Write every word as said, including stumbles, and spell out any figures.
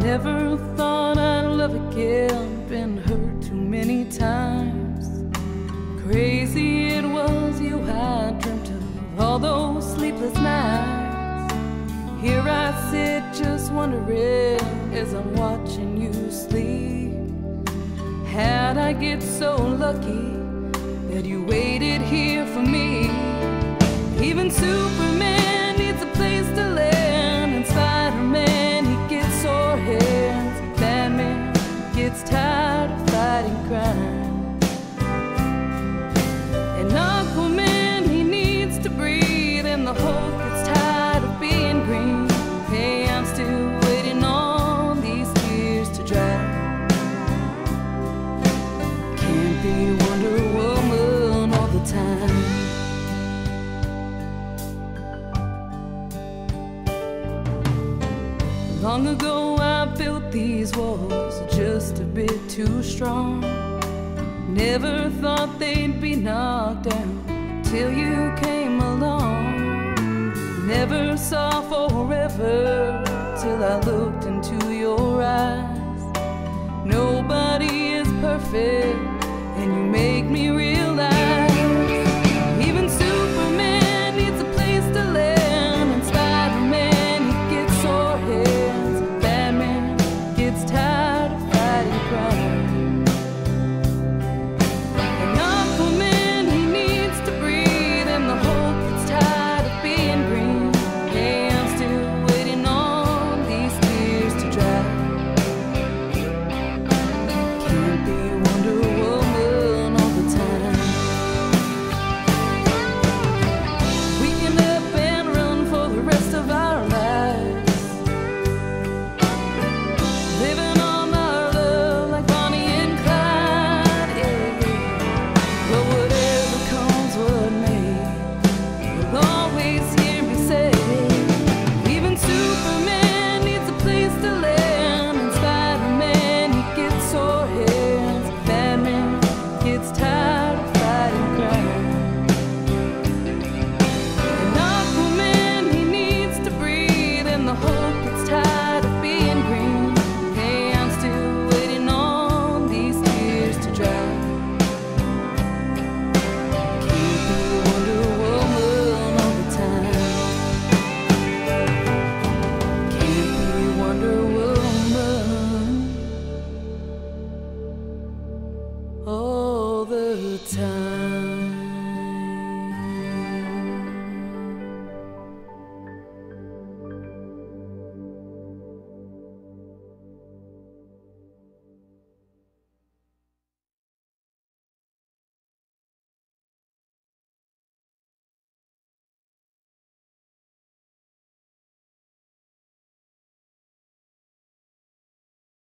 Never thought I'd love again, been hurt too many times. Crazy it was you I dreamt of all those sleepless nights. Here I sit just wondering as I'm watching you sleep. How'd I get so lucky that you waited here for me? Even Superman needs a place to land, and Spider-Man, he gets sore hands, and Batman gets tired of fighting crime, and Aquaman, he needs to breathe, and the Hulk gets tired of being green. Hey, I'm still waiting on these tears to dry. Can't be Wonder Woman all the time. Long ago I built these walls just a bit too strong. Never thought they'd be knocked down till you came along. Never saw forever till I looked